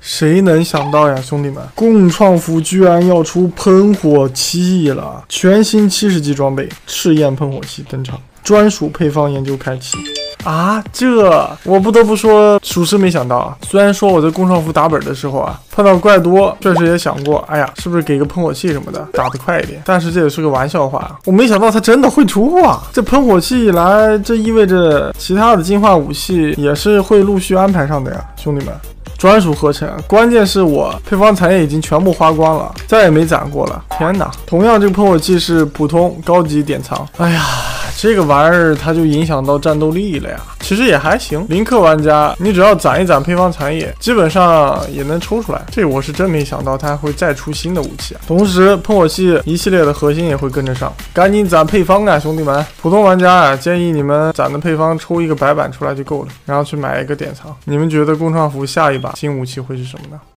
谁能想到呀，兄弟们，共创服居然要出喷火器了！全新70级装备赤焰喷火器登场，专属配方研究开启。啊，这我不得不说，属实没想到啊。虽然说我在共创服打本的时候啊，碰到怪多，确实也想过，哎呀，是不是给个喷火器什么的，打得快一点？但是这也是个玩笑话，我没想到它真的会出啊！这喷火器一来，这意味着其他的进化武器也是会陆续安排上的呀，兄弟们。专属合成，关键是我配方产业已经全部花光了，再也没攒过了。天哪！同样，这个喷火器是普通、高级典藏。哎呀，这个玩意儿它就影响到战斗力了呀。其实也还行，零氪玩家，你只要攒一攒配方产业，基本上也能抽出来。这我是真没想到它还会再出新的武器啊！同时，喷火器一系列的核心也会跟着上，赶紧攒配方啊，兄弟们！普通玩家啊，建议你们攒的配方抽一个白板出来就够了，然后去买一个典藏。你们觉得共创服下一把新武器会是什么呢？